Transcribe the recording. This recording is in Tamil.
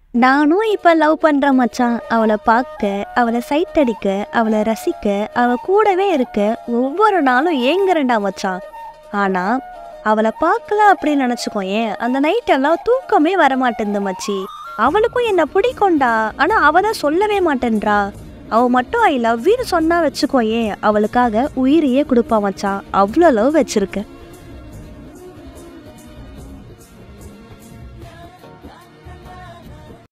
நானும் இப்ப லவ் பண்றேன் மச்சான். அவள பாக்க, அவள சைட் அடிக்க, அவள ரசிக்க, அவ கூடவே இருக்க ஒவ்வொரு நாளும் ஏங்குறேன்டா மச்சான். ஆனா அவள பாக்கல அப்படின்னு நினைச்சுக்கோயேன், அந்த நைட் எல்லாம் தூக்கமே வரமாட்டேங்குது மச்சி. அவளுக்கும் என்ன பிடிக்கும்டா, ஆனா அவ தான் சொல்லவே மாட்டேன்றா. அவ மட்டும் ஐ லவ் யூன்னு சொன்னா வச்சுக்கோயேன், அவளுக்காக உயிரையே கொடுப்பா மச்சான். அவ்வளோ லவ் வச்சிருக்க.